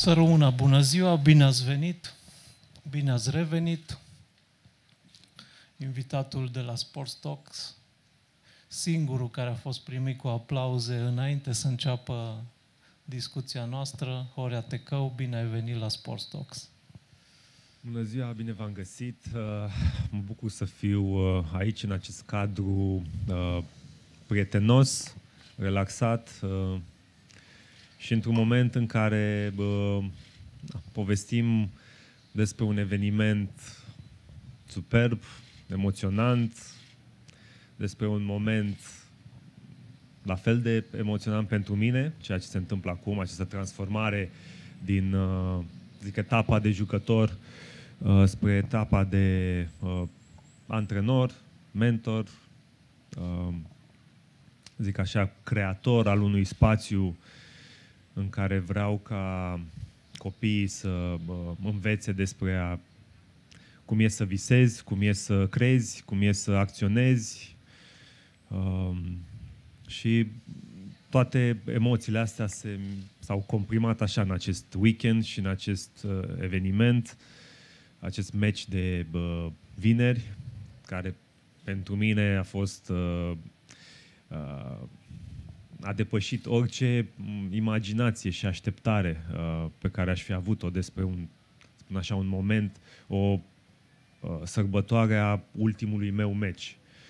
Să rămână, bună ziua, bine ați venit, bine ați revenit. Invitatul de la Sports Talks, singurul care a fost primit cu aplauze înainte să înceapă discuția noastră, Horea Tecău, bine ai venit la Sports Talks. Bună ziua, bine v-am găsit. Mă bucur să fiu aici, în acest cadru prietenos, relaxat și într-un moment în care povestim despre un eveniment superb, emoționant, despre un moment la fel de emoționant pentru mine, ceea ce se întâmplă acum, această transformare din etapa de jucător spre etapa de antrenor, mentor, zic așa, creator al unui spațiu în care vreau ca copiii să învețe despre cum e să visezi, cum e să crezi, cum e să acționezi și toate emoțiile astea s-au comprimat așa în acest weekend și în acest eveniment, acest match de vineri, care pentru mine a fost a depășit orice imaginație și așteptare pe care aș fi avut-o despre un moment, o sărbătoare a ultimului meu match.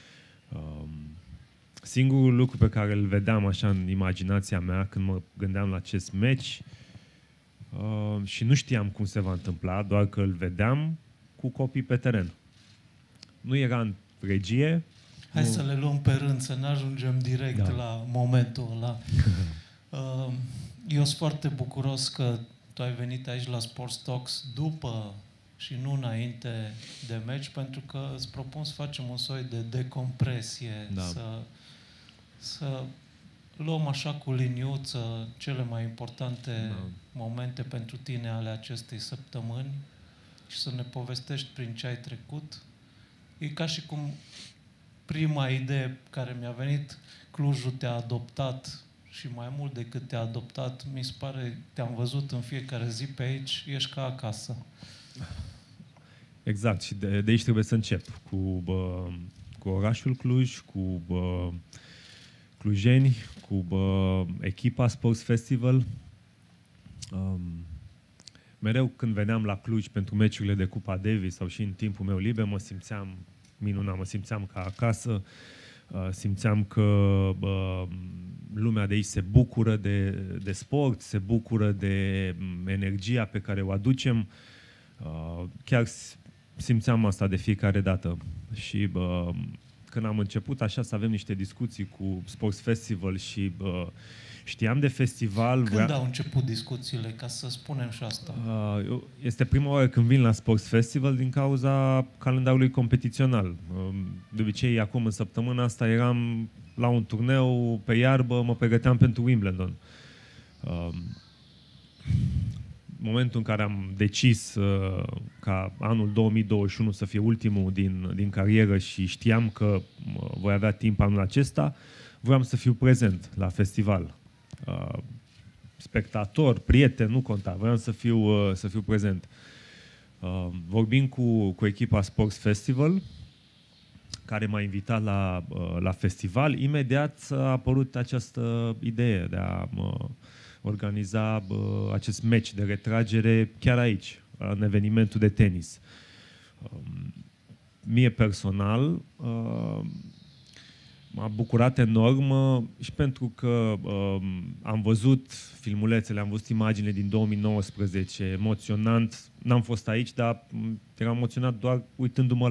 Singurul lucru pe care îl vedeam așa în imaginația mea când mă gândeam la acest match și nu știam cum se va întâmpla, doar că îl vedeam cu copii pe teren. Nu era în regie. Hai să le luăm pe rând, să ne ajungem direct la momentul ăla. Eu sunt foarte bucuros că tu ai venit aici la Sports Talks după și nu înainte de meci, pentru că îți propun să facem un soi de decompresie, să luăm așa cu liniuță cele mai importante momente pentru tine ale acestei săptămâni și să ne povestești prin ce ai trecut. E ca și cum prima idee care mi-a venit, Clujul te-a adoptat și mai mult decât te-a adoptat, mi se pare, te-am văzut în fiecare zi pe aici, ești ca acasă. Exact, și de aici trebuie să încep cu orașul Cluj, cu clujeni, cu echipa Sports Festival. Mereu când veneam la Cluj pentru meciurile de Cupa Davis sau și în timpul meu liber, mă simțeam minunat, mă simțeam ca acasă, simțeam că lumea de aici se bucură de sport, se bucură de energia pe care o aducem. Chiar simțeam asta de fiecare dată. Și când am început așa să avem niște discuții cu Sports Festival și știam de festival... Când au început discuțiile, ca să spunem și asta? Este prima oară când vin la Sports Festival din cauza calendarului competițional. De obicei, acum în săptămâna asta eram la un turneu pe iarbă, mă pregăteam pentru Wimbledon. Momentul în care am decis ca anul 2021 să fie ultimul din carieră și știam că voi avea timp anul acesta, voiam să fiu prezent la festival. Spectator, prieten, nu conta, voiam să fiu prezent. Vorbim cu echipa Sports Festival, care m-a invitat la festival. Imediat a apărut această idee de a organiza acest meci de retragere chiar aici, în evenimentul de tenis. Mie personal m-a bucurat enorm și pentru că am văzut filmulețele, am văzut imaginile din 2019, emoționant. N-am fost aici, dar eram emoționat doar uitându-mă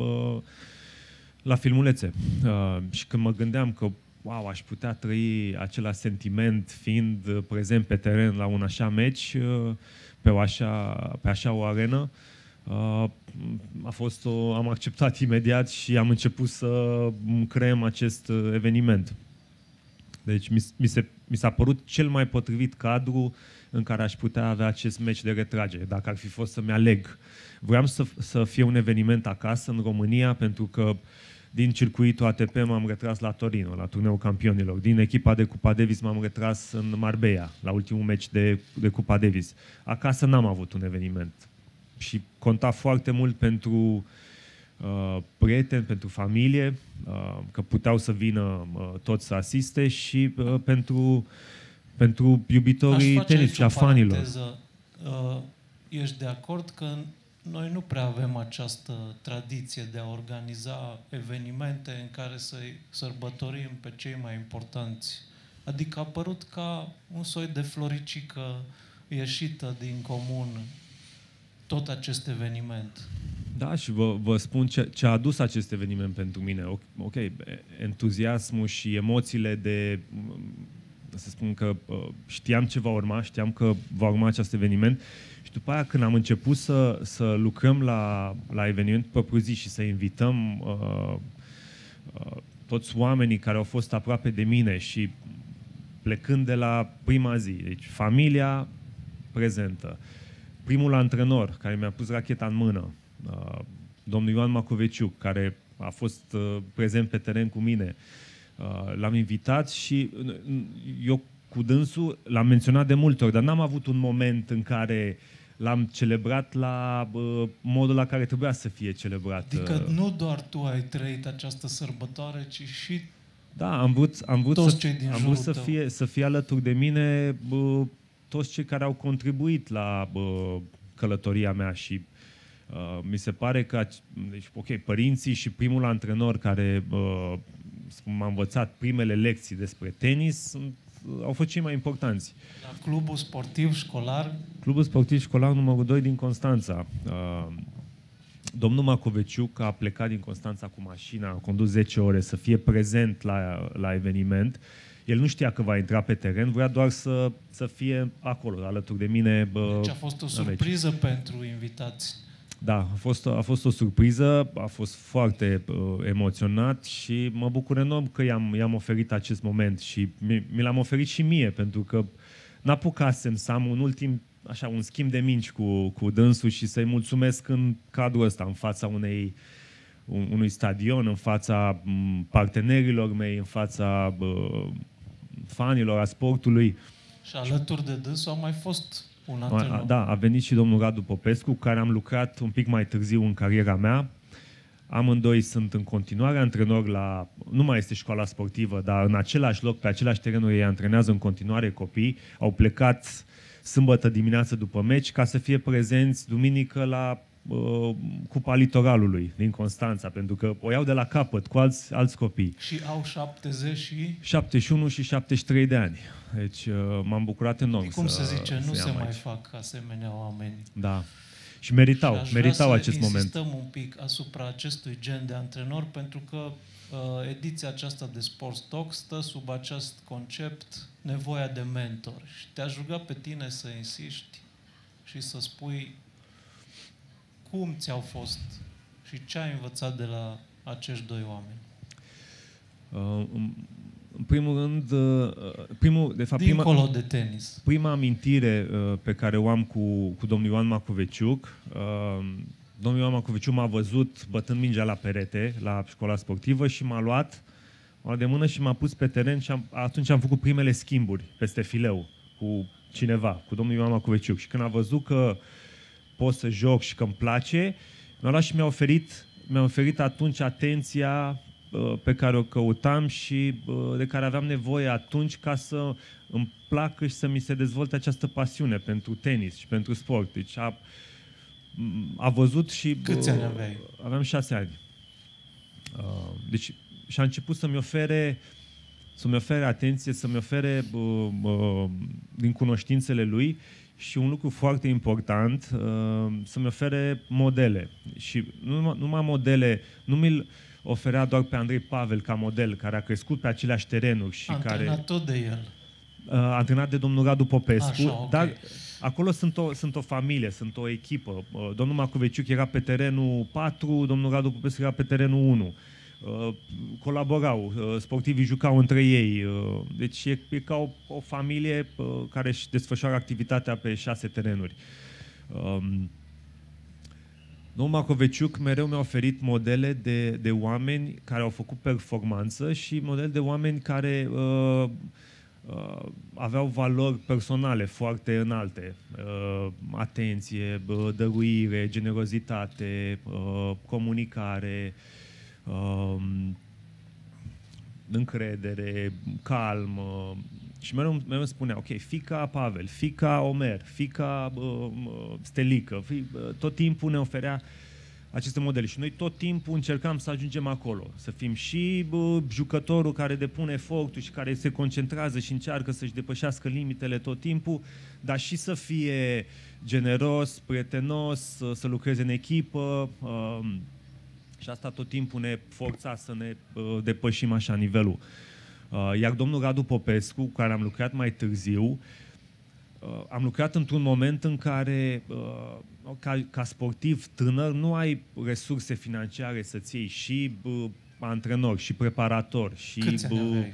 la filmulețe. Și când mă gândeam că wow, aș putea trăi același sentiment fiind prezent pe teren la un așa meci, pe așa o arenă, am acceptat imediat și am început să creăm acest eveniment. Deci mi s-a părut cel mai potrivit cadru în care aș putea avea acest meci de retragere, dacă ar fi fost să-mi aleg. Vreau să fie un eveniment acasă, în România, pentru că Din circuitul ATP m-am retras la Torino, la turneul campionilor. Din echipa de Cupa Davis m-am retras în Marbella, la ultimul meci de Cupa Davis. Acasă n-am avut un eveniment. Și conta foarte mult pentru prieteni, pentru familie, că puteau să vină toți să asiste și pentru iubitorii tenis și a fanilor. Ești de acord că noi nu prea avem această tradiție de a organiza evenimente în care să-i sărbătorim pe cei mai importanți? Adică a părut ca un soi de floricică ieșită din comun tot acest eveniment. Da, și vă spun ce a adus acest eveniment pentru mine. Ok, entuziasmul și emoțiile să spun că știam ce va urma, știam că va urma acest eveniment și după aia când am început să lucrăm la eveniment propriu-zi și să invităm toți oamenii care au fost aproape de mine și plecând de la prima zi, deci familia prezentă, primul antrenor care mi-a pus racheta în mână, domnul Ioan Macoveciuc, care a fost prezent pe teren cu mine, l-am invitat și eu cu dânsul l-am menționat de multe ori, dar n-am avut un moment în care l-am celebrat la modul la care trebuia să fie celebrat. Adică nu doar tu ai trăit această sărbătoare, ci și da, am vrut să fie alături de mine toți cei care au contribuit la călătoria mea și mi se pare că deci, părinții și primul antrenor care m-a învățat primele lecții despre tenis au fost cei mai importanți. La clubul sportiv școlar? Clubul sportiv școlar numărul 2 din Constanța. Domnul Macoveciuc a plecat din Constanța cu mașina, a condus 10 ore să fie prezent la eveniment. El nu știa că va intra pe teren, vrea doar să fie acolo, alături de mine. Deci a fost o surpriză pentru invitați. Da, a fost o surpriză, a fost foarte emoționat și mă bucur enorm că i-am oferit acest moment și mi l-am oferit și mie, pentru că n-apucasem să am un schimb de minci cu dânsul și să-i mulțumesc în cadrul ăsta, în fața unui stadion, în fața partenerilor mei, în fața fanilor a sportului. Și alături de dânsul a mai fost un antrenor. Da, a venit și domnul Radu Popescu, cu care am lucrat un pic mai târziu în cariera mea. Amândoi sunt în continuare antrenori nu mai este școala sportivă, dar în același loc, pe același terenuri, ei antrenează în continuare copii. Au plecat sâmbătă dimineață după meci ca să fie prezenți duminică la Cupa Litoralului din Constanța, pentru că o iau de la capăt cu alți copii. Și au 71 și 73 de ani. Deci m-am bucurat enorm. Cum se zice, nu se mai fac asemenea oameni. Da. Și meritau acest moment. Insistăm un pic asupra acestui gen de antrenor, pentru că ediția aceasta de Sports Talk stă sub acest concept, nevoia de mentor. Și te-aș ruga pe tine să insisti și să spui cum ți-au fost și ce ai învățat de la acești doi oameni. În primul rând, dincolo de tenis. Prima amintire pe care o am cu domnul Ioan Macoveciuc, domnul Ioan Macoveciuc m-a văzut bătând mingea la perete, la școala sportivă și m-a luat de mână și m-a pus pe teren și atunci am făcut primele schimburi peste fileu cu cineva, cu domnul Ioan Macoveciuc. Și când a văzut că pot să joc și că îmi place, mi-a luat și mi-a oferit atunci atenția pe care o căutam și de care aveam nevoie atunci ca să îmi placă și să mi se dezvolte această pasiune pentru tenis și pentru sport. Deci a văzut și... Câți ani aveai? Aveam 6 ani. Deci și a început să-mi ofere atenție, să-mi ofere din cunoștințele lui și un lucru foarte important, să-mi ofere modele. Și numai modele, nu mi-l oferea doar pe Andrei Pavel ca model, care a crescut pe aceleași terenuri și antrenat tot de el. Antrenat de domnul Radu Popescu, așa, okay. Dar acolo sunt o familie, sunt o echipă. Domnul Macoveciuc era pe terenul 4, domnul Radu Popescu era pe terenul 1. Colaborau, sportivii jucau între ei. Deci e ca o familie care își desfășoară activitatea pe 6 terenuri. Domnul Macoveciuc mereu mi-a oferit modele de oameni care au făcut performanță și modele de oameni care aveau valori personale foarte înalte. Atenție, dăruire, generozitate, comunicare, încredere, calm. Și mereu spunea, ok, fii ca Pavel, fii ca Omer, fii ca Stelică. Tot timpul ne oferea aceste modele și noi tot timpul încercam să ajungem acolo, să fim și jucătorul care depune efortul și care se concentrează și încearcă să-și depășească limitele tot timpul, dar și să fie generos, prietenos, să lucreze în echipă și asta tot timpul ne forța să ne depășim așa nivelul. Iar domnul Radu Popescu, cu care am lucrat mai târziu, am lucrat într-un moment în care, ca sportiv tânăr, nu ai resurse financiare să-ți iei și antrenor, și preparator. Și, câți ani aveai?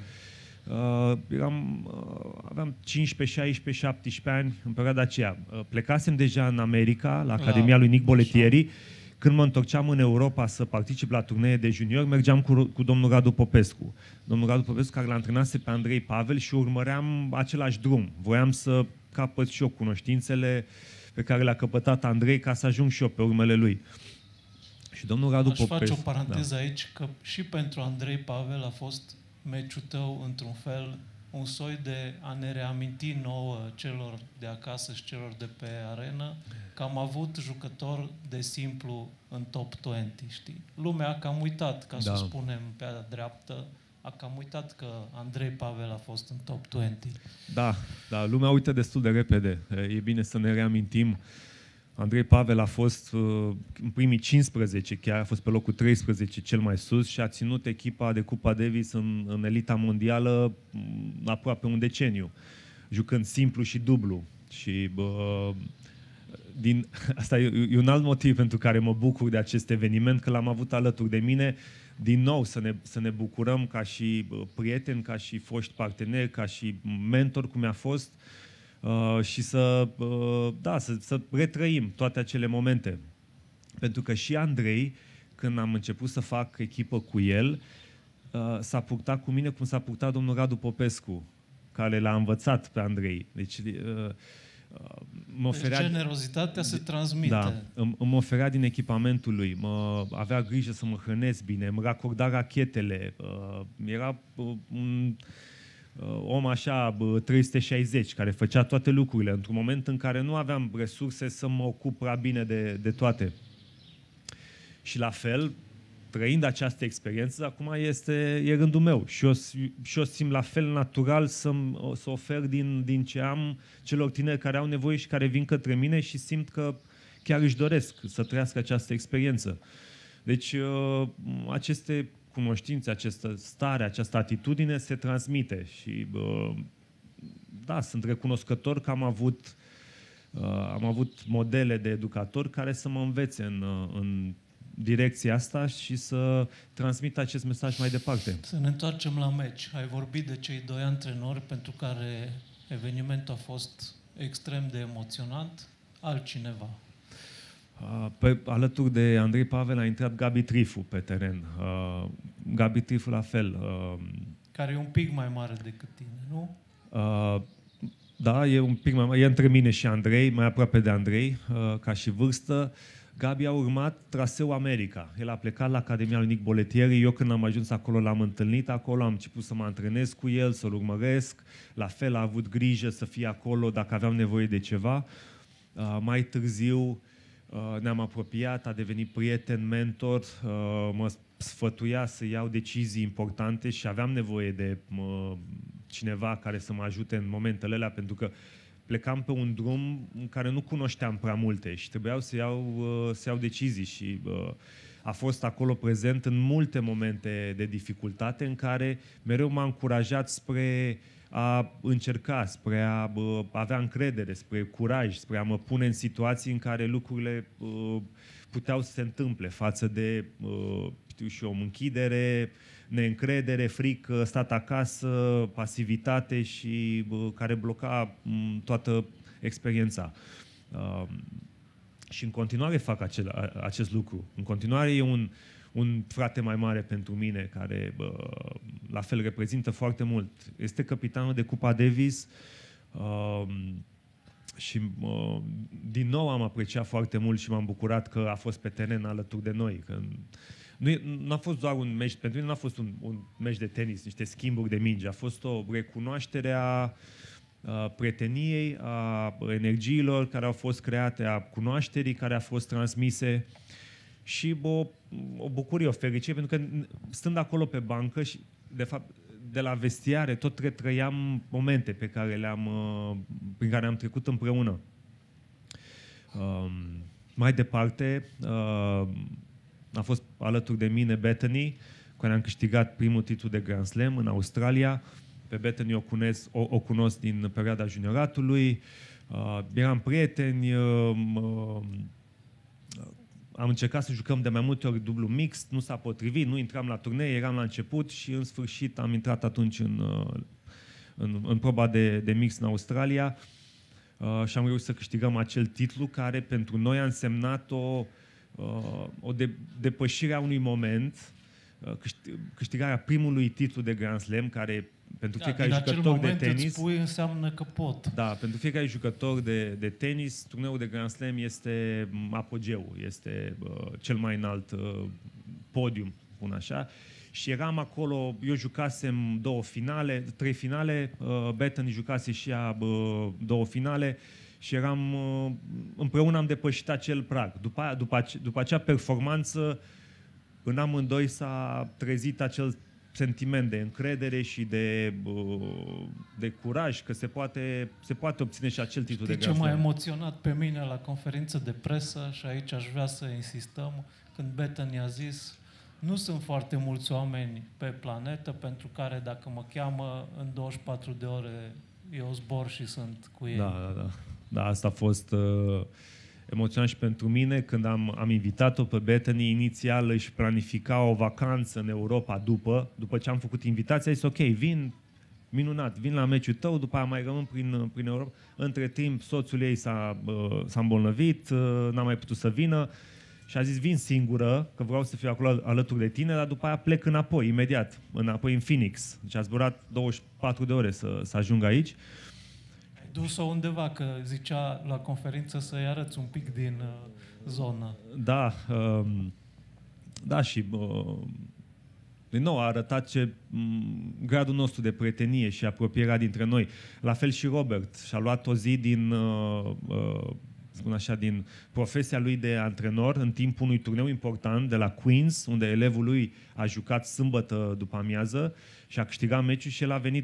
Aveam 15, 16, 17 ani în perioada aceea. Plecasem deja în America, la Academia lui Nick Boletieri. Când mă întorceam în Europa să particip la turnee de junior, mergeam cu domnul Radu Popescu. Domnul Radu Popescu care l-a antrenase pe Andrei Pavel și urmăream același drum. Voiam să capăt și eu cunoștințele pe care le-a căpătat Andrei ca să ajung și eu pe urmele lui. Și domnul Radu Popescu... Aș face o paranteză aici, că și pentru Andrei Pavel a fost meciul tău, într-un fel, un soi de a ne reaminti nouă celor de acasă și celor de pe arenă că am avut jucător de simplu în top 20, știi? Lumea a cam uitat, ca să spunem pe a dreaptă, a cam uitat că Andrei Pavel a fost în top 20. Da, lumea uită destul de repede. E bine să ne reamintim. Andrei Pavel a fost în primii 15, chiar a fost pe locul 13 cel mai sus și a ținut echipa de Cupa Davis în elita mondială aproape un deceniu, jucând simplu și dublu. Și asta e un alt motiv pentru care mă bucur de acest eveniment, că l-am avut alături de mine. Din nou să ne bucurăm ca și prieteni, ca și foști parteneri, ca și mentor cum mi-a fost, și să retrăim toate acele momente. Pentru că și Andrei, când am început să fac echipă cu el, s-a purtat cu mine cum s-a purtat domnul Radu Popescu, care l-a învățat pe Andrei. Deci generozitatea se transmite. Da, îmi oferea din echipamentul lui, avea grijă să mă hrănesc bine, îmi racorda rachetele, era un om așa 360, care făcea toate lucrurile, într-un moment în care nu aveam resurse să mă ocup prea bine de toate. Și la fel, trăind această experiență, acum e rândul meu și eu simt la fel natural să ofer din ce am celor tineri care au nevoie și care vin către mine și simt că chiar își doresc să trăiască această experiență. Deci aceste cunoștințe, această stare, această atitudine se transmite și sunt recunoscător că am avut modele de educatori care să mă învețe în direcția asta și să transmit acest mesaj mai departe. Să ne întoarcem la meci. Ai vorbit de cei doi antrenori pentru care evenimentul a fost extrem de emoționant. Altcineva? Alături de Andrei Pavel a intrat Gabi Trifu pe teren. Gabi Trifu la fel. Care e un pic mai mare decât tine, nu? Da, e un pic mai mare. E între mine și Andrei, mai aproape de Andrei, ca și vârstă. Gabi a urmat traseul America. El a plecat la Academia lui Nick Boletieri. Eu când am ajuns acolo l-am întâlnit acolo, am început să mă antrenez cu el, să-l urmăresc. La fel a avut grijă să fie acolo dacă aveam nevoie de ceva. Mai târziu ne-am apropiat, a devenit prieten, mentor, mă sfătuia să iau decizii importante și aveam nevoie de cineva care să mă ajute în momentele alea, pentru că plecam pe un drum în care nu cunoșteam prea multe și trebuiau să iau decizii și a fost acolo prezent în multe momente de dificultate în care mereu m-a încurajat spre a încerca, spre a avea încredere, spre curaj, spre a mă pune în situații în care lucrurile puteau să se întâmple față de, știu și eu, închidere, neîncredere, frică, stat acasă, pasivitate și care bloca toată experiența. Și în continuare fac acest lucru. În continuare e un frate mai mare pentru mine, care la fel reprezintă foarte mult. Este capitanul de Cupa Davis și din nou am apreciat foarte mult și m-am bucurat că a fost pe teren alături de noi. Că nu a fost doar un meci, pentru mine nu a fost un meci de tenis, niște schimburi de mingi, a fost o recunoaștere a prieteniei, a energiilor care au fost create, a cunoașterii care a fost transmise și o bucurie, o fericire, pentru că stând acolo pe bancă și, de fapt, de la vestiare, tot retrăiam momente prin care am trecut împreună. Mai departe, a fost alături de mine Bethany, cu care am câștigat primul titlu de Grand Slam în Australia. Pe Bethany o cunosc din perioada junioratului. Eram prieteni, am încercat să jucăm de mai multe ori dublu mixt, nu s-a potrivit, nu intram la turnee, eram la început și în sfârșit am intrat atunci în proba de mix în Australia și am reușit să câștigăm acel titlu care pentru noi a însemnat o depășire a unui moment, câștigarea primului titlu de Grand Slam, care pentru fiecare jucător de tenis... Îți spui, înseamnă că pot. Da, pentru fiecare jucător de tenis, turneul de Grand Slam este apogeul, este cel mai înalt podium, spun așa. Și eram acolo, eu jucasem 3 finale, Bethany jucase și ea 2 finale și împreună am depășit acel prag. După acea performanță, în amândoi s-a trezit acel sentiment de încredere și de curaj că se poate obține și acel titlu de Grand Slam. Ce m-a emoționat pe mine la conferință de presă, și aici aș vrea să insistăm, când Bethany a zis: nu sunt foarte mulți oameni pe planetă pentru care dacă mă cheamă în 24 de ore eu zbor și sunt cu ei. Da, asta a fost emoționant și pentru mine când am invitat-o pe Bethany. Inițial își planifica o vacanță în Europa după ce am făcut invitația. A zis: ok, vin, minunat, vin la meciul tău, după aia mai rămân prin Europa. Între timp, soțul ei s-a îmbolnăvit, n-a mai putut să vină și a zis: vin singură, că vreau să fiu acolo alături de tine, dar după aia plec imediat, înapoi în Phoenix. Deci a zburat 24 de ore să ajungă aici. Dus-o undeva, că zicea la conferință să-i arăți un pic din zonă. Da, și din nou a arătat gradul nostru de prietenie și apropierea dintre noi. La fel și Robert și-a luat o zi din profesia lui de antrenor în timpul unui turneu important de la Queens, unde elevul lui a jucat sâmbătă după amiază și a câștigat meciul și el a venit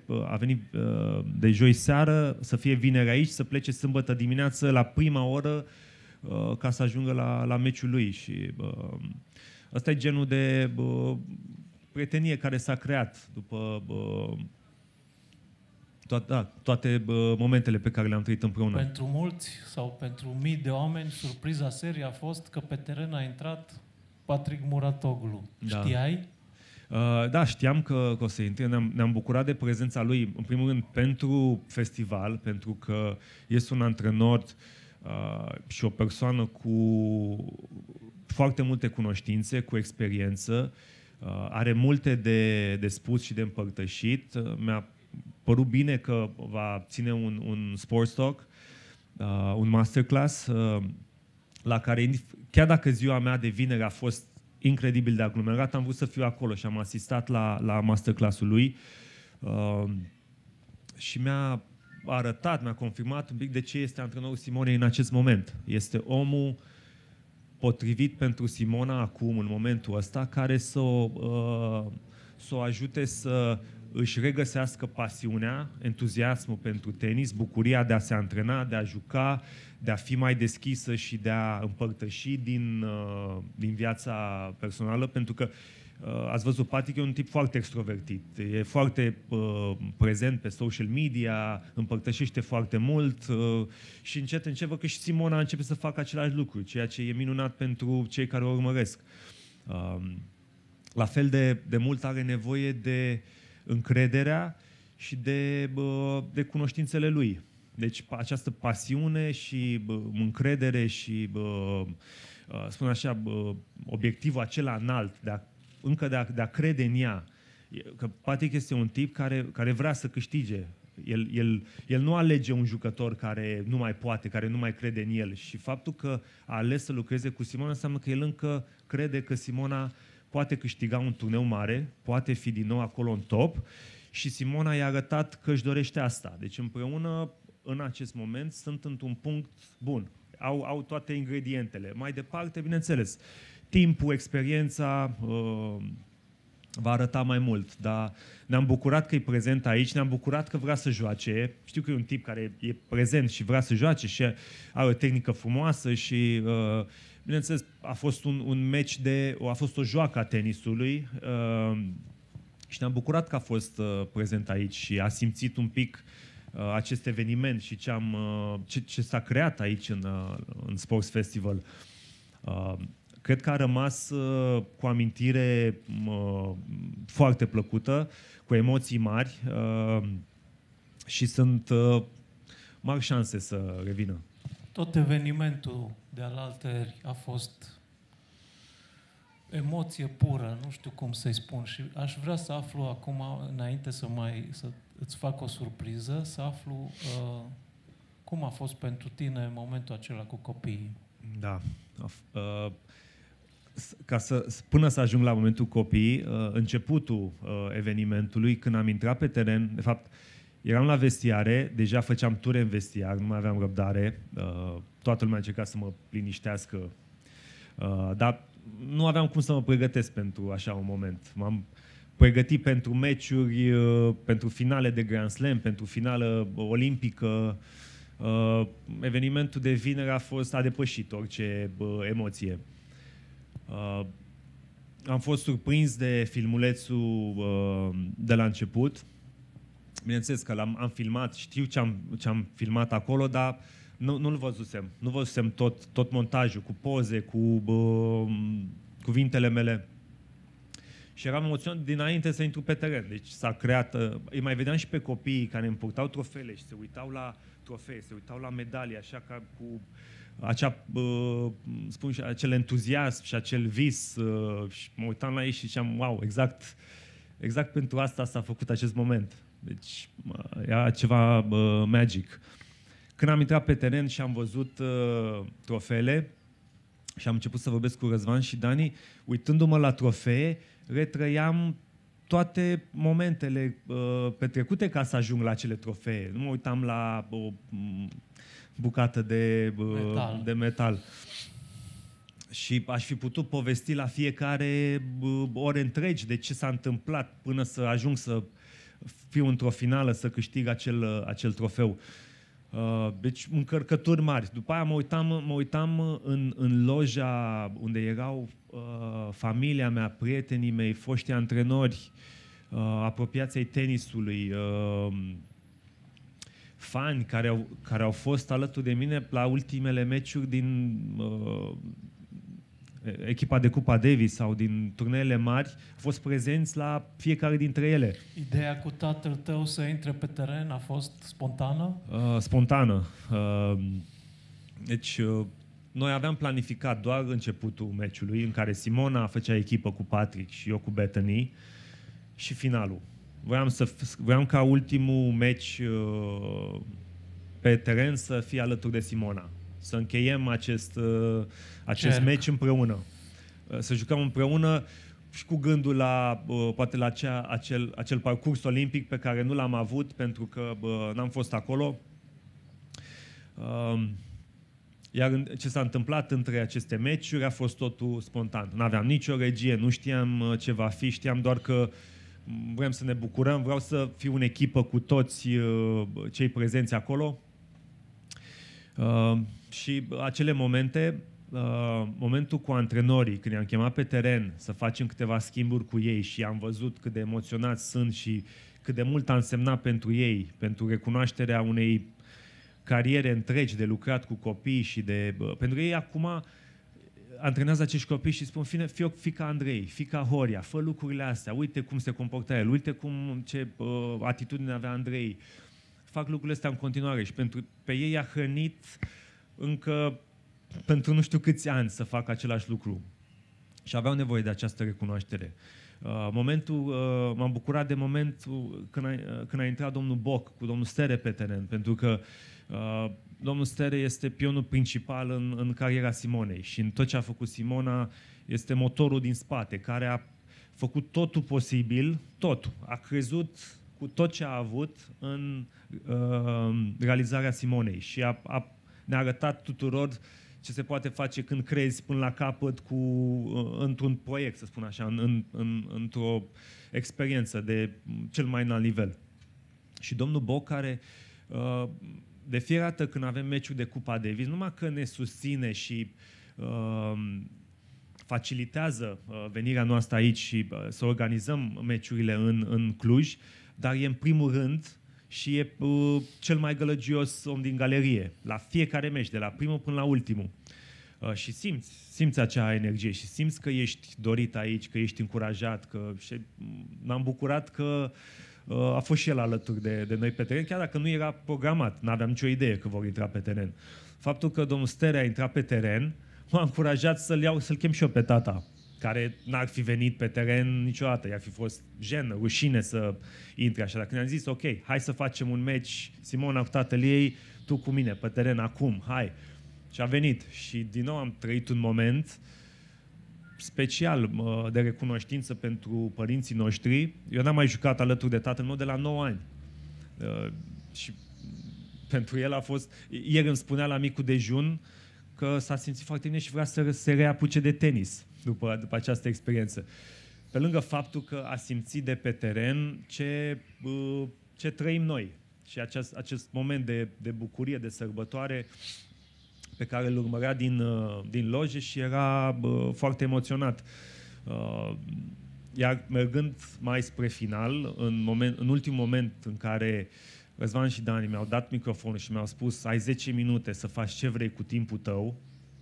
de joi seară să fie vineri aici, să plece sâmbătă dimineață la prima oră ca să ajungă la meciul lui. Și ăsta e genul de prietenie care s-a creat după toate momentele pe care le-am trăit împreună. Pentru mulți sau pentru mii de oameni, surpriza serii a fost că pe teren a intrat Patrick Muratoglu. Da. Știai? Da, știam că o să intre. Ne-am bucurat de prezența lui, în primul rând, pentru festival, pentru că este un antrenor și o persoană cu foarte multe cunoștințe, cu experiență, are multe de spus și de împărtășit. Mi-a părut bine că va ține un sports talk, un masterclass, la care, chiar dacă ziua mea de vineri a fost incredibil de aglomerat, am vrut să fiu acolo și am asistat la masterclass-ul lui și mi-a arătat, mi-a confirmat un pic de ce este antrenorul Simonei în acest moment. Este omul potrivit pentru Simona acum, în momentul ăsta, care să o ajute să își regăsească pasiunea, entuziasmul pentru tenis, bucuria de a se antrena, de a juca, de a fi mai deschisă și de a împărtăși din viața personală, pentru că ați văzut, Patrick e un tip foarte extrovertit, e foarte prezent pe social media, împărtășește foarte mult și încet văd că și Simona începe să facă același lucru, ceea ce e minunat pentru cei care o urmăresc. La fel de mult are nevoie de încrederea și de cunoștințele lui. Deci această pasiune și încredere și, spun așa, obiectivul acela înalt, de a crede în ea. Că Patrick este un tip care vrea să câștige. El nu alege un jucător care nu mai poate, care nu mai crede în el. Și faptul că a ales să lucreze cu Simona înseamnă că el încă crede că Simona poate câștiga un turneu mare, poate fi din nou acolo în top și Simona i-a arătat că își dorește asta. Deci împreună, în acest moment, sunt într-un punct bun. Au toate ingredientele. Mai departe, bineînțeles, timpul, experiența va arăta mai mult, dar ne-am bucurat că e prezent aici, ne-am bucurat că vrea să joace. Știu că e un tip care e prezent și vrea să joace și are o tehnică frumoasă și, bineînțeles, a fost un meci a fost o joacă a tenisului și ne-am bucurat că a fost prezent aici și a simțit un pic acest eveniment și ce s-a creat aici în Sports Festival. Cred că a rămas cu amintire foarte plăcută, cu emoții mari și sunt mari șanse să revină. Tot evenimentul de alaltăieri a fost emoție pură, nu știu cum să-i spun, și aș vrea să aflu acum, înainte să îți fac o surpriză, să aflu cum a fost pentru tine momentul acela cu copiii. Da. Până să ajung la momentul copiii, începutul evenimentului, când am intrat pe teren, de fapt, eram la vestiare, deja făceam ture în vestiar, nu mai aveam răbdare, toată lumea încerca să mă liniștească, dar nu aveam cum să mă pregătesc pentru așa un moment. M-am pregătit pentru meciuri, pentru finale de Grand Slam, pentru finală olimpică. Evenimentul de vineri a depășit orice emoție. Am fost surprins de filmulețul de la început. Bineînțeles că am filmat, știu ce am filmat acolo, dar nu-l văzusem. Nu văzusem tot montajul, cu poze, cu cuvintele mele. Și eram emoționat dinainte să intru pe teren. Deci s-a creat... Îi mai vedeam și pe copiii care îmi purtau trofeele și se uitau la trofee, se uitau la medalii, așa ca cu spun și acel entuziasm și acel vis. Și mă uitam la ei și ziceam, wow, exact pentru asta s-a făcut acest moment. Deci era ceva magic. Când am intrat pe teren și am văzut trofeele și am început să vorbesc cu Răzvan și Dani, uitându-mă la trofee, retrăiam toate momentele petrecute ca să ajung la acele trofee. Nu mă uitam la o bucată de metal. Și aș fi putut povesti la fiecare ore întregi de ce s-a întâmplat până să ajung să fiu într-o finală, să câștig acel trofeu. Deci încărcături mari. După aia mă uitam în loja unde erau familia mea, prietenii mei, foști antrenori, apropiați ai tenisului, fani care au fost alături de mine la ultimele meciuri din echipa de Cupa Davis sau din turneele mari, au fost prezenți la fiecare dintre ele. Ideea cu tatăl tău să intre pe teren a fost spontană? Spontană. Deci, noi aveam planificat doar începutul meciului, în care Simona făcea echipă cu Patrick și eu cu Bethany, și finalul. Voiam ca ultimul meci pe teren să fie alături de Simona. Să încheiem acest meci împreună. Să jucăm împreună și cu gândul poate la acel parcurs olimpic pe care nu l-am avut pentru că n-am fost acolo. Iar ce s-a întâmplat între aceste meciuri a fost totul spontan. N-aveam nicio regie, nu știam ce va fi, știam doar că vrem să ne bucurăm, vreau să fiu în echipă cu toți cei prezenți acolo. Și acele momente, momentul cu antrenorii, când i-am chemat pe teren să facem câteva schimburi cu ei și am văzut cât de emoționați sunt și cât de mult a însemnat pentru ei, pentru recunoașterea unei cariere întregi de lucrat cu copii și pentru că ei acum antrenează acești copii și spun, fii ca Andrei, fii ca Horia, fă lucrurile astea, uite cum se comporta el, uite ce atitudine avea Andrei, fac lucrurile astea în continuare și pe ei a hrănit încă pentru nu știu câți ani să fac același lucru. Și aveau nevoie de această recunoaștere. M-am bucurat de momentul când a intrat domnul Boc cu domnul Stere pe teren, pentru că domnul Stere este pionul principal în cariera Simonei și în tot ce a făcut Simona este motorul din spate, care a făcut totul posibil, totul. A crezut cu tot ce a avut în realizarea Simonei și ne-a arătat tuturor ce se poate face când crezi până la capăt într-un proiect, să spun așa, într-o experiență de cel mai înalt nivel. Și domnul Boc, care de fiecare dată când avem meciuri de Cupa Davis, numai că ne susține și facilitează venirea noastră aici și să organizăm meciurile în Cluj, dar e în primul rând și e cel mai gălăgios om din galerie, la fiecare meci, de la primul până la ultimul. Și simți acea energie și simți că ești dorit aici, că ești încurajat, și m-am bucurat că a fost și el alături de noi pe teren, chiar dacă nu era programat, n-aveam nicio idee că vor intra pe teren. Faptul că domnul Stere a intrat pe teren m-a încurajat să-l chem și eu pe tata, care n-ar fi venit pe teren niciodată, i-ar fi fost jenă, rușine să intre așa. Dar când am zis, ok, hai să facem un meci, Simona cu tatăl ei, tu cu mine, pe teren acum, hai. Și a venit. Și din nou am trăit un moment special de recunoștință pentru părinții noștri. Eu n-am mai jucat alături de tatăl meu de la 9 ani. Și pentru el a fost... Ieri îmi spunea la micul dejun că s-a simțit foarte bine și vrea să se reapuce de tenis după această experiență. Pe lângă faptul că a simțit de pe teren ce trăim noi și acest moment de bucurie, de sărbătoare pe care îl urmărea din loje și era foarte emoționat. Iar mergând mai spre final, în ultimul moment în care Răzvan și Dani mi-au dat microfonul și mi-au spus ai 10 minute să faci ce vrei cu timpul tău,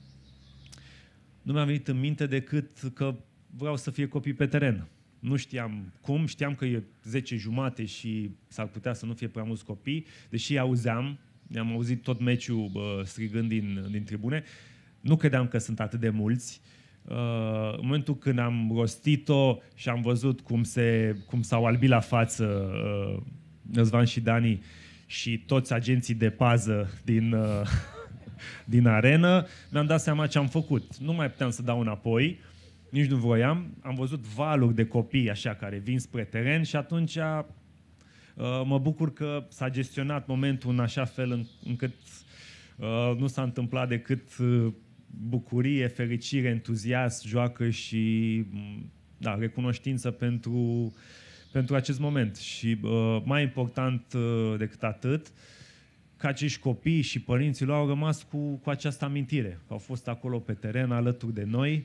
nu mi-a venit în minte decât că vreau să fie copii pe teren. Nu știam cum, știam că e 10:30 și s-ar putea să nu fie prea mulți copii, deși am auzit tot meciul strigând din tribune. Nu credeam că sunt atât de mulți. În momentul când am rostit-o și am văzut cum s-au albit la față Răzvan și Dani și toți agenții de pază din arenă, mi-am dat seama ce am făcut. Nu mai puteam să dau înapoi, nici nu voiam. Am văzut valuri de copii așa care vin spre teren și atunci mă bucur că s-a gestionat momentul în așa fel încât nu s-a întâmplat decât bucurie, fericire, entuziasm, joacă și recunoștință pentru acest moment. Și mai important decât atât, că acești copii și părinții lor au rămas cu această amintire. Au fost acolo pe teren alături de noi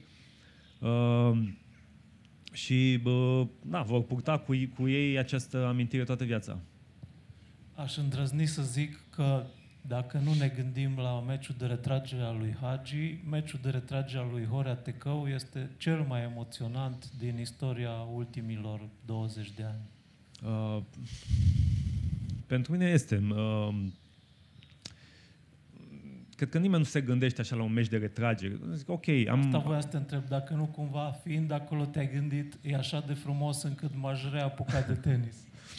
și vor purta cu ei această amintire toată viața. Aș îndrăzni să zic că dacă nu ne gândim la meciul de retragere a lui Hagi, meciul de retragere a lui Horea Tecău este cel mai emoționant din istoria ultimilor 20 de ani. Pentru mine este. Cred că nimeni nu se gândește așa la un meci de retragere. Zic, ok, Asta voiam să te întreb, dacă nu cumva, fiind acolo, te-ai gândit, e așa de frumos încât m-aș reapuca de tenis.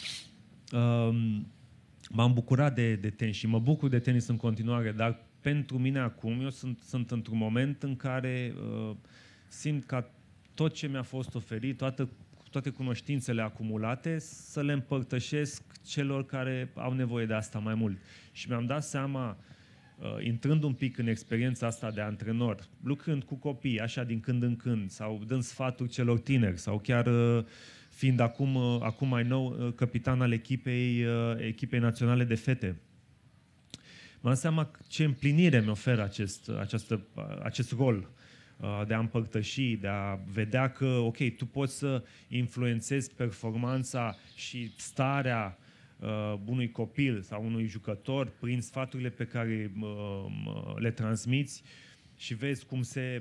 M-am bucurat de tenis și mă bucur de tenis în continuare, dar pentru mine acum, eu sunt într-un moment în care simt că tot ce mi-a fost oferit, toate cunoștințele acumulate, să le împărtășesc celor care au nevoie de asta mai mult. Și mi-am dat seama, intrând un pic în experiența asta de antrenor, lucrând cu copii, așa din când în când, sau dând sfaturi celor tineri, sau chiar fiind acum mai nou capitan al echipei naționale de fete. M-am dat seama ce împlinire mi oferă acest rol de a împărtăși, de a vedea că, ok, tu poți să influențezi performanța și starea unui copil sau unui jucător prin sfaturile pe care le transmiți și vezi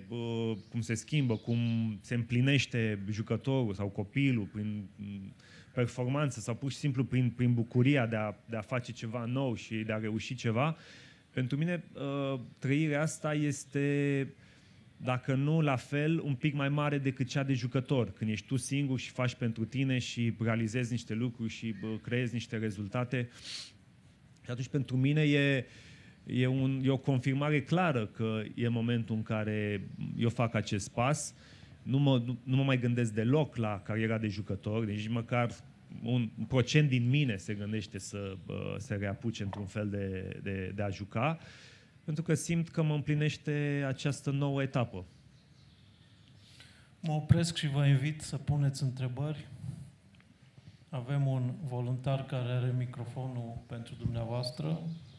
cum se schimbă, cum se împlinește jucătorul sau copilul performanță sau pur și simplu prin bucuria de a face ceva nou și de a reuși ceva, pentru mine trăirea asta este, dacă nu la fel, un pic mai mare decât cea de jucător. Când ești tu singur și faci pentru tine și realizezi niște lucruri și creezi niște rezultate. Și atunci pentru mine e o confirmare clară că e momentul în care eu fac acest pas. Nu mă mai gândesc deloc la cariera de jucător, deci măcar un procent din mine se gândește să se reapuce într-un fel de a juca, pentru că simt că mă împlinește această nouă etapă. Mă opresc și vă invit să puneți întrebări. Avem un voluntar care are microfonul pentru dumneavoastră.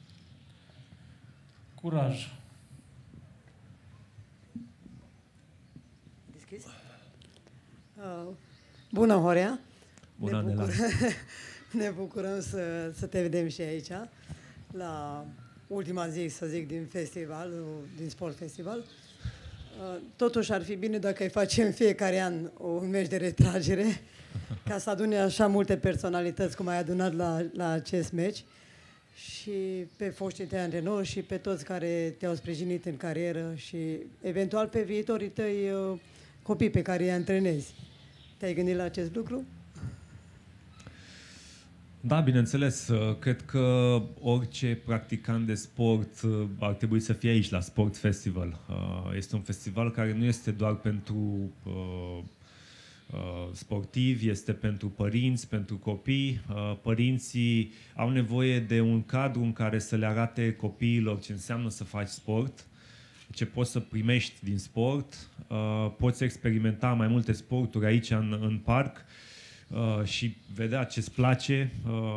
Curaj! Deschis? Bună, Horea! Bună, Anela! Ne bucurăm să te vedem și aici, la ultima zi, să zic, din festival, din Sport Festival. Totuși ar fi bine dacă îi facem fiecare an un meci de retragere, ca să adune așa multe personalități cum ai adunat la acest meci, și pe foștii tăi antrenori și pe toți care te-au sprijinit în carieră și eventual pe viitorii tăi copii pe care îi antrenezi. Te-ai gândit la acest lucru? Da, bineînțeles. Cred că orice practicant de sport ar trebui să fie aici, la Sport Festival. Este un festival care nu este doar pentru sportivi, este pentru părinți, pentru copii. Părinții au nevoie de un cadru în care să le arate copiilor ce înseamnă să faci sport, ce poți să primești din sport. Poți experimenta mai multe sporturi aici în parc și vedea ce-ți place.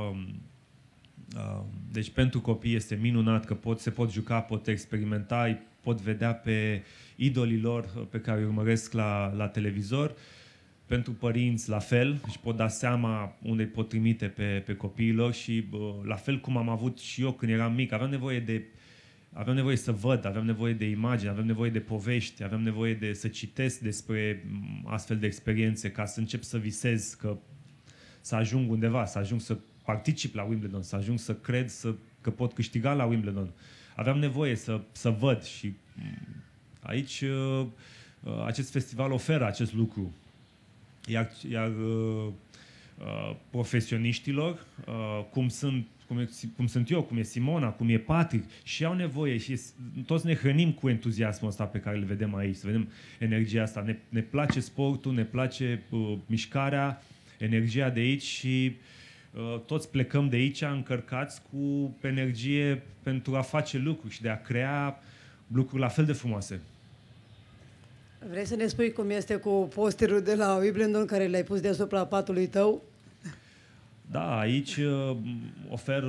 Deci pentru copii este minunat că se pot juca, pot experimenta, îi pot vedea pe idolii lor pe care îi urmăresc la televizor. Pentru părinți, la fel, își pot da seama unde îi pot trimite pe copiilor și la fel cum am avut și eu când eram mic, aveam nevoie să văd, aveam nevoie de imagini, aveam nevoie de povești, aveam nevoie să citesc despre astfel de experiențe ca să încep să visez să ajung undeva, să ajung să particip la Wimbledon, să ajung să cred că pot câștiga la Wimbledon. Aveam nevoie să văd și aici acest festival oferă acest lucru. Iar profesioniștilor, cum sunt eu, cum e Simona, cum e Patrick, și au nevoie și toți ne hrănim cu entuziasmul ăsta pe care îl vedem aici, să vedem energia asta. Ne place sportul, ne place mișcarea, energia de aici și toți plecăm de aici încărcați cu energie pentru a face lucruri și de a crea lucruri la fel de frumoase. Vrei să ne spui cum este cu posterul de la Wimbledon care l-ai pus deasupra patului tău? Da, aici ofer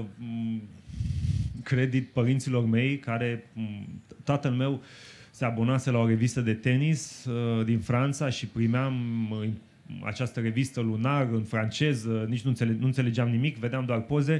credit părinților mei care, tatăl meu se abonase la o revistă de tenis din Franța și primeam această revistă lunar în franceză, nici nu înțelegeam nimic, vedeam doar poze.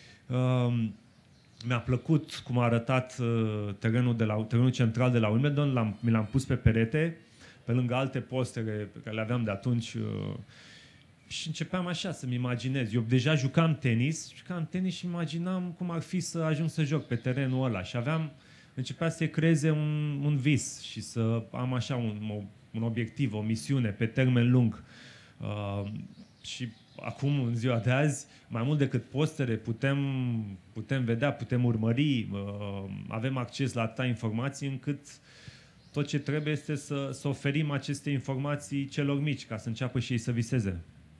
Mi-a plăcut cum a arătat terenul central de la Wimbledon, mi l-am pus pe perete, pe lângă alte postere pe care le aveam de atunci și începeam așa să-mi imaginez. Eu deja jucam tenis și imaginam cum ar fi să ajung să joc pe terenul ăla și începea să creeze un vis și să am așa un obiectiv, o misiune pe termen lung. Și acum, în ziua de azi, mai mult decât postere, putem vedea, putem urmări, avem acces la atâtea informații încât tot ce trebuie este să oferim aceste informații celor mici, ca să înceapă și ei să viseze.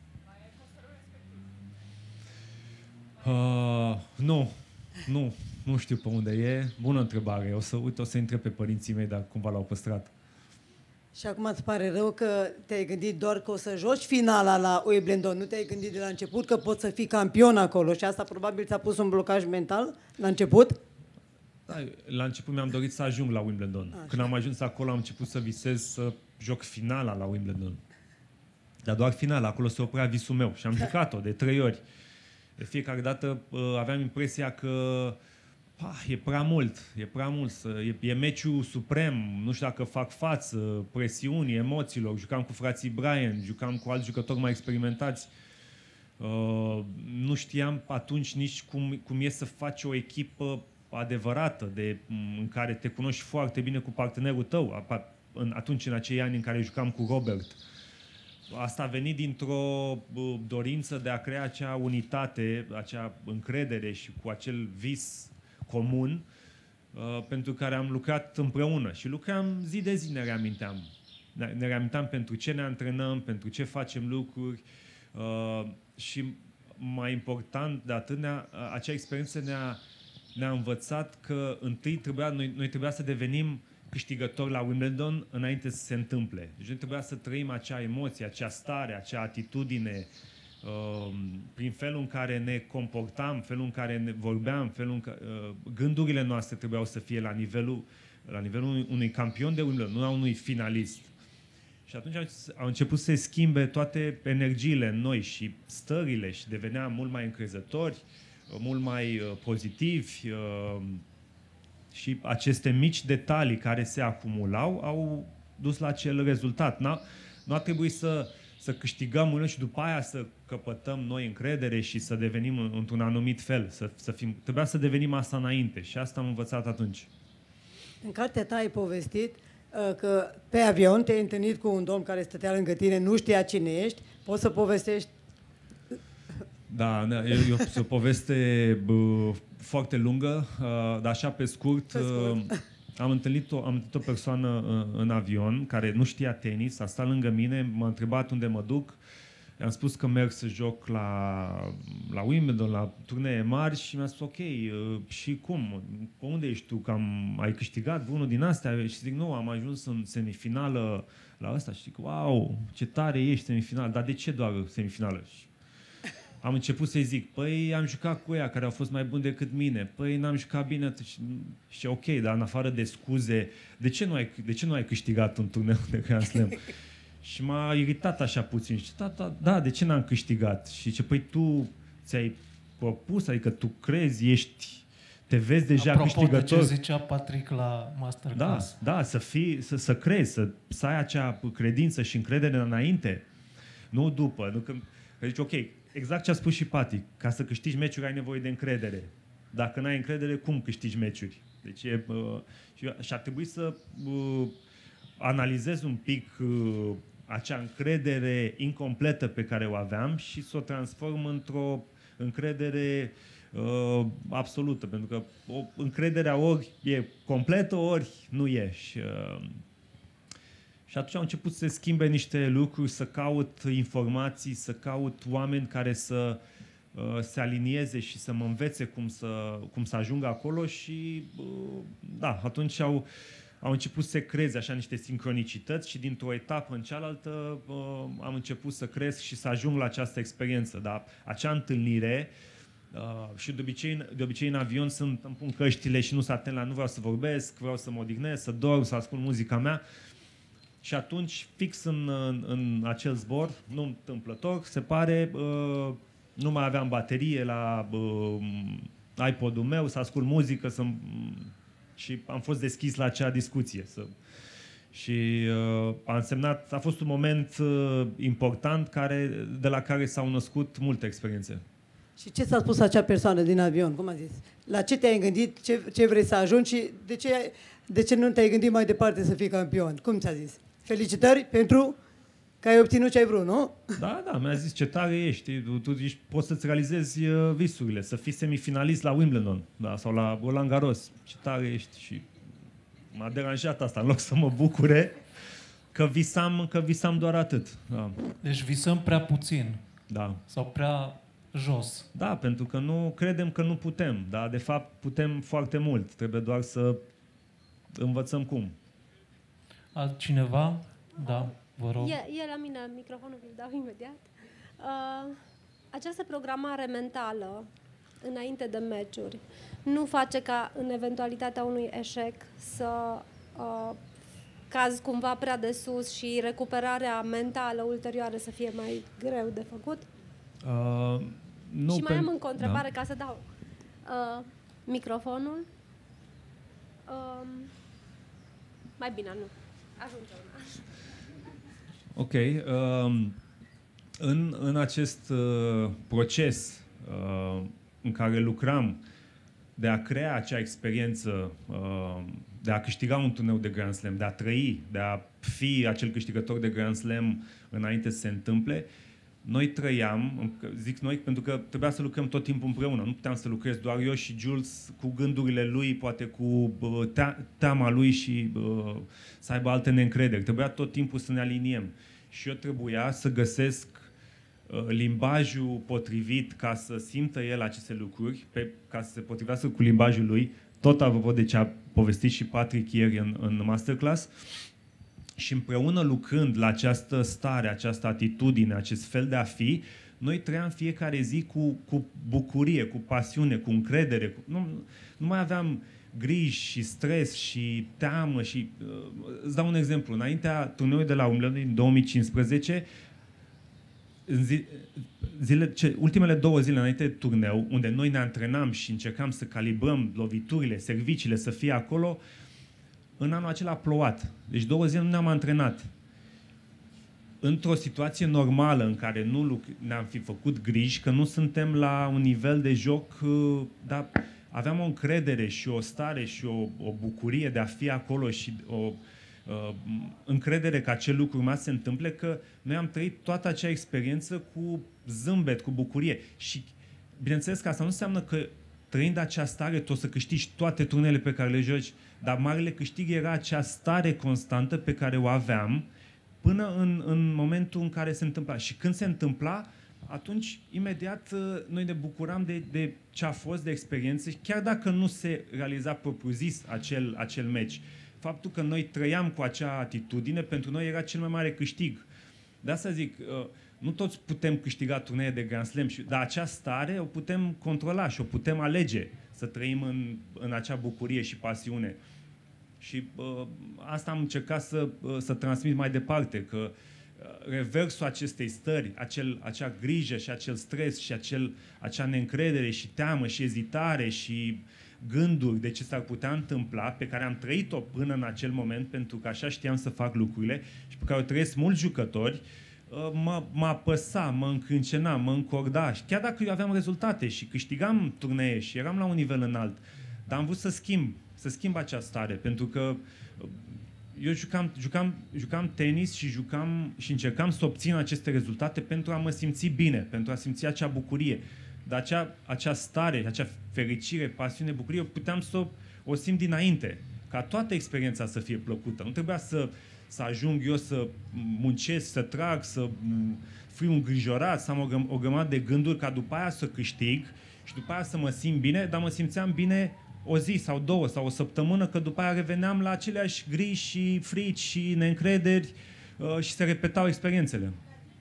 Nu știu pe unde e. Bună întrebare. O să întreb pe părinții mei, dar cumva l-au păstrat. Și acum îți pare rău că te-ai gândit doar că o să joci finala la Wimbledon, nu te-ai gândit de la început că poți să fii campion acolo și asta probabil ți-a pus un blocaj mental la început? Da, la început mi-am dorit să ajung la Wimbledon. Așa. Când am ajuns acolo am început să visez să joc finala la Wimbledon. Dar doar finala, acolo se oprea visul meu și am jucat-o de 3 ori. De fiecare dată aveam impresia că e prea mult, e meciul suprem, nu știu dacă fac față presiunii, emoțiilor. Jucam cu frații Bryan, jucam cu alți jucători mai experimentați Nu știam atunci nici cum e să faci o echipă adevărată, în care te cunoști foarte bine cu partenerul tău, atunci în acei ani în care jucam cu Robert. Asta a venit dintr-o dorință de a crea acea unitate, acea încredere și cu acel vis comun pentru care am lucrat împreună. Și lucram zi de zi, ne reaminteam. Ne reaminteam pentru ce ne antrenăm, pentru ce facem lucruri și mai important de atât, acea experiență ne-a învățat că întâi noi trebuia să devenim câștigători la Wimbledon înainte să se întâmple. Deci noi trebuia să trăim acea emoție, acea stare, acea atitudine, prin felul în care ne comportam, felul în care ne vorbeam, gândurile noastre trebuiau să fie la nivelul unui campion de Wimbledon, nu a unui finalist. Și atunci au început să se schimbe toate energiile în noi și stările și deveneam mult mai încrezători, mult mai pozitivi și aceste mici detalii care se acumulau au dus la acel rezultat. Nu a trebuit să câștigăm mult și după aia să căpătăm noi încredere și să devenim într-un anumit fel. Trebuia să devenim asta înainte și asta am învățat atunci. În cartea ta ai povestit că pe avion te-ai întâlnit cu un domn care stătea lângă tine, nu știa cine ești, poți să povestești? Da, e o poveste foarte lungă, dar așa pe scurt. Am întâlnit o persoană în avion care nu știa tenis, a stat lângă mine, m-a întrebat unde mă duc, i-am spus că merg să joc la Wimbledon, la turnee mari și mi-a spus ok, și cum? Pe unde ești tu? Că ai câștigat unul din astea? Și zic, nu, am ajuns în semifinală la ăsta și zic, wow, ce tare ești semifinală, dar de ce doar semifinală? Și am început să-i zic, păi am jucat cu ea care au fost mai buni decât mine, păi n-am jucat bine și ok, dar în afară de scuze, de ce nu ai câștigat un turneu de Grand Slam? Și m-a iritat așa puțin. Și tata, da, de ce n-am câștigat? Și ce, păi tu ți-ai propus, adică tu crezi, te vezi deja câștigător. Apropo de ce zicea Patrick la Masterclass. Da, să crezi, să ai acea credință și încredere înainte, nu după. Nu că zici, ok, exact ce a spus și Patrick, ca să câștigi meciuri ai nevoie de încredere. Dacă n-ai încredere, cum câștigi meciuri? Deci și ar trebui să analizez un pic acea încredere incompletă pe care o aveam și să o transform într-o încredere absolută. Pentru că încrederea ori e completă, ori nu e. Și atunci au început să se schimbe niște lucruri, să caut informații, să caut oameni care să se alinieze și să mă învețe cum să ajung acolo și da, atunci au început să se creeze așa niște sincronicități și dintr-o etapă în cealaltă am început să cresc și să ajung la această experiență. Dar acea întâlnire și de obicei în avion îmi pun căștile și nu sunt atent nu vreau să vorbesc, vreau să mă odihnesc, să dorm, să ascult muzica mea. Și atunci, fix în acel zbor, nu întâmplător, se pare, nu mai aveam baterie la iPod-ul meu, să ascult muzică și am fost deschis la acea discuție. Și a fost un moment important de la care s-au născut multe experiențe. Și ce s-a spus acea persoană din avion? Cum a zis? La ce te-ai gândit? Ce vrei să ajungi? Și de ce nu te-ai gândit mai departe să fii campion? Cum ți-a zis? Felicitări pentru că ai obținut ce ai vrut, nu? Da, mi-a zis ce tare ești. Tu poți să-ți realizezi visurile, să fii semifinalist la Wimbledon, da, sau la Roland Garros. Ce tare ești. Și m-a deranjat asta, în loc să mă bucure că visam doar atât. Da. Deci visăm prea puțin. Da. Sau prea jos. Da, pentru că nu credem că nu putem, dar de fapt putem foarte mult. Trebuie doar să învățăm cum. Altcineva? Da, vă rog. E la mine microfonul, vi-l dau imediat. Această programare mentală înainte de meciuri nu face ca în eventualitatea unui eșec să cazi cumva prea de sus și recuperarea mentală ulterioară să fie mai greu de făcut? Nu, și mai am încă o întrebare ca să dau microfonul. Mai bine, nu. Ajunge una. Ok. în acest proces în care lucram de a crea acea experiență, de a câștiga un turneu de Grand Slam, de a trăi, de a fi acel câștigător de Grand Slam înainte să se întâmple, noi trăiam, zic noi pentru că trebuia să lucrăm tot timpul împreună, nu puteam să lucrez doar eu și Jules cu gândurile lui, poate cu teama lui și să aibă alte neîncrederi. Trebuia tot timpul să ne aliniem. Și eu trebuia să găsesc limbajul potrivit ca să simtă el aceste lucruri, ca să se potrivească cu limbajul lui, tot apropo de ce a povestit și Patrick ieri în masterclass. Și împreună lucrând la această stare, această atitudine, acest fel de a fi, noi trăiam fiecare zi cu bucurie, cu pasiune, cu încredere. Nu mai aveam griji și stres și teamă și... îți dau un exemplu. Înaintea turneului de la Wimbledon din 2015, ultimele 2 zile înainte de turneu, unde noi ne antrenam și încercam să calibrăm loviturile, serviciile, să fie acolo, în anul acela a plouat. Deci 2 zile nu ne-am antrenat. Într-o situație normală în care nu ne-am fi făcut griji, că nu suntem la un nivel de joc, dar aveam o încredere și o stare și o bucurie de a fi acolo și o încredere că acel lucru urma să se întâmple, că noi am trăit toată acea experiență cu zâmbet, cu bucurie. Și bineînțeles că asta nu înseamnă că trăind acea stare tu o să câștigi toate turnele pe care le joci, dar marele câștig era acea stare constantă pe care o aveam până în momentul în care se întâmpla. Și când se întâmpla, atunci, imediat, noi ne bucuram de ce a fost, de experiență, chiar dacă nu se realiza propriu-zis acel meci. Faptul că noi trăiam cu acea atitudine, pentru noi era cel mai mare câștig. De asta zic, nu toți putem câștiga turnee de Grand Slam, dar acea stare o putem controla și o putem alege să trăim în acea bucurie și pasiune. Și asta am încercat să transmit mai departe, că reversul acestei stări, acea grijă și acel stres și acea neîncredere și teamă și ezitare și gânduri de ce s-ar putea întâmpla, pe care am trăit-o până în acel moment, pentru că așa știam să fac lucrurile și pe care o trăiesc mulți jucători, mă apăsa, mă încrâncena, mă încorda. Chiar dacă eu aveam rezultate și câștigam turnee și eram la un nivel înalt, dar am vrut să schimb acea stare, pentru că eu jucam tenis și încercam să obțin aceste rezultate pentru a mă simți bine, pentru a simți acea bucurie. Dar acea stare, acea fericire, pasiune, bucurie, puteam să o simt dinainte, ca toată experiența să fie plăcută. Nu trebuia să ajung eu să muncesc, să trag, să fiu îngrijorat, să am o grămadă de gânduri ca după aia să câștig și după aia să mă simt bine, dar mă simțeam bine o zi sau 2 sau o săptămână, că după aia reveneam la aceleași griji și frici și neîncrederi și se repetau experiențele.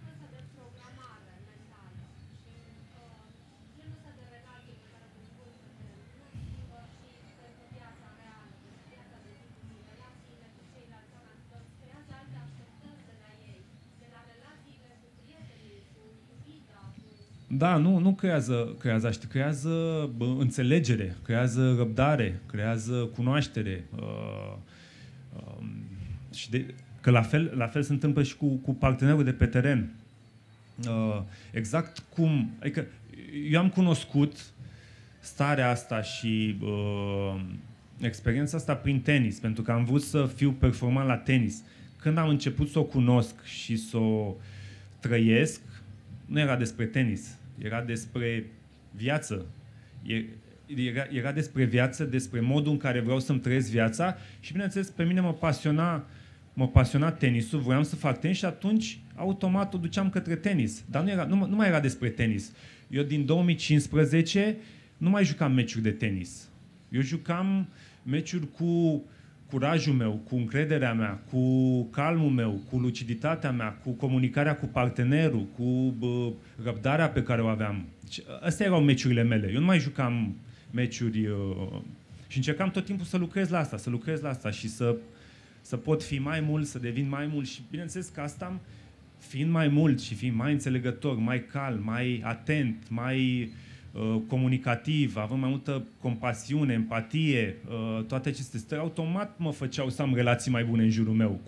Da, nu creează aștept, creează înțelegere, creează răbdare, creează cunoaștere. Și că la fel se întâmplă și cu partenerul de pe teren. Exact cum... Adică eu am cunoscut starea asta și experiența asta prin tenis, pentru că am vrut să fiu performant la tenis. Când am început să o cunosc și să o trăiesc, nu era despre tenis, era despre viață. Era despre viață, despre modul în care vreau să-mi trăiesc viața și, bineînțeles, pe mine mă pasiona tenisul, voiam să fac tenis și atunci, automat, o duceam către tenis. Dar nu mai era despre tenis. Eu, din 2015, nu mai jucam meciuri de tenis. Eu jucam meciuri cu curajul meu, cu încrederea mea, cu calmul meu, cu luciditatea mea, cu comunicarea cu partenerul, cu răbdarea pe care o aveam. Astea erau meciurile mele. Eu nu mai jucam meciuri și încercam tot timpul să lucrez la asta și să pot fi mai mult, să devin mai mult și bineînțeles că asta, fiind mai mult și fiind mai înțelegător, mai calm, mai atent, mai comunicativ, având mai multă compasiune, empatie, toate aceste stări, automat mă făceau să am relații mai bune în jurul meu, cu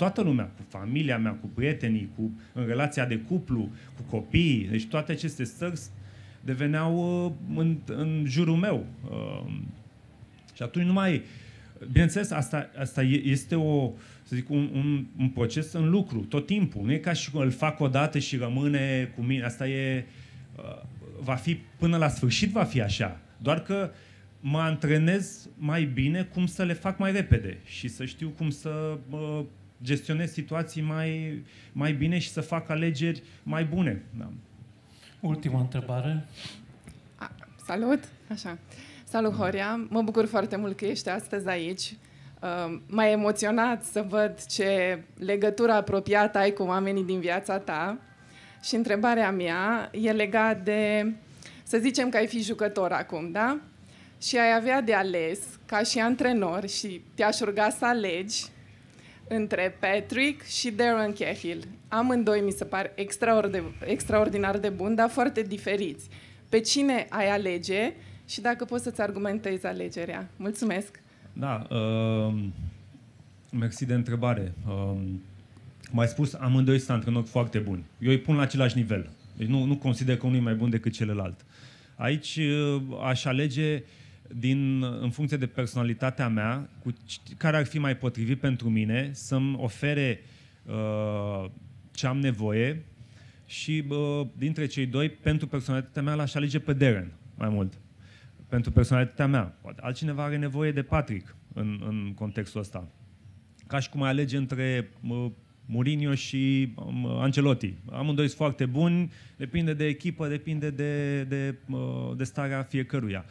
toată lumea, cu familia mea, cu prietenii, în relația de cuplu, cu copiii. Deci toate aceste stări deveneau în jurul meu. Și atunci nu mai... Bineînțeles, asta este un proces în lucru, tot timpul. Nu e ca și îl fac o dată și rămâne cu mine. Asta e... va fi, până la sfârșit va fi așa. Doar că mă antrenez mai bine cum să le fac mai repede și să știu cum să gestionez situații mai bine și să fac alegeri mai bune. Da. Ultima întrebare. Salut! Așa. Salut, Horia! Mă bucur foarte mult că ești astăzi aici. M-a emoționat să văd ce legătură apropiată ai cu oamenii din viața ta. Și întrebarea mea e legată de, să zicem că ai fi jucător acum, da? Și ai avea de ales, ca și antrenor, și te-aș ruga să alegi între Patrick și Darren Cahill. Amândoi mi se par extraordinar de buni, dar foarte diferiți. Pe cine ai alege și dacă poți să-ți argumentezi alegerea? Mulțumesc! Da, mersi de întrebare. M-ai spus, amândoi sunt antrenori foarte buni. Eu îi pun la același nivel. Deci nu consider că unul e mai bun decât celălalt. Aici aș alege în funcție de personalitatea mea, care ar fi mai potrivit pentru mine, să-mi ofere ce am nevoie și dintre cei doi, pentru personalitatea mea, l-aș alege pe Darren mai mult. Pentru personalitatea mea. Poate altcineva are nevoie de Patrick în contextul ăsta. Ca și cum ai alege între Mourinho și Ancelotti. Amândoi sunt foarte buni, depinde de echipă, depinde de starea fiecăruia.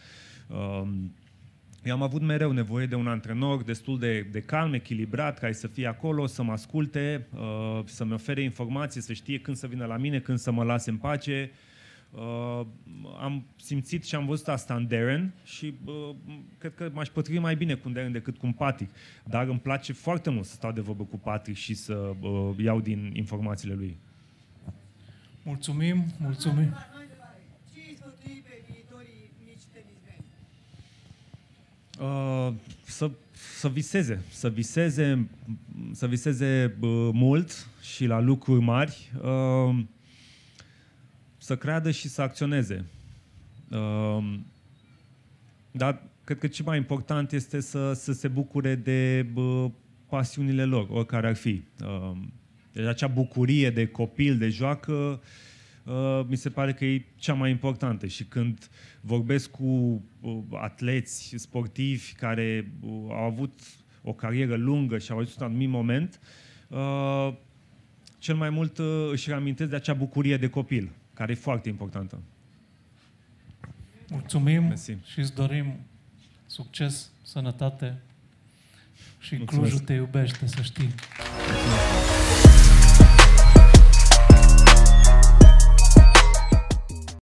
Eu am avut mereu nevoie de un antrenor destul de calm, echilibrat, care să fie acolo, să mă asculte, să-mi ofere informații, să știe când să vină la mine, când să mă lase în pace. Am simțit și am văzut asta în Darren și cred că m-aș potrivi mai bine cu Darren decât cu Patrick. Dar îmi place foarte mult să stau de vorbă cu Patrick și să iau din informațiile lui. Mulțumim! Să viseze mult și la lucruri mari, să creadă și să acționeze. Dar cred că ce mai important este să se bucure de pasiunile lor, oricare ar fi. Deci acea bucurie de copil, de joacă, mi se pare că e cea mai importantă. Și când vorbesc cu atleți sportivi care au avut o carieră lungă și au ajuns un anumit moment, cel mai mult își reamintesc de acea bucurie de copil, care e foarte importantă. Mulțumim. Mersi. Și îți dorim succes, sănătate și Clujul te iubește, să știi. Mulțumesc.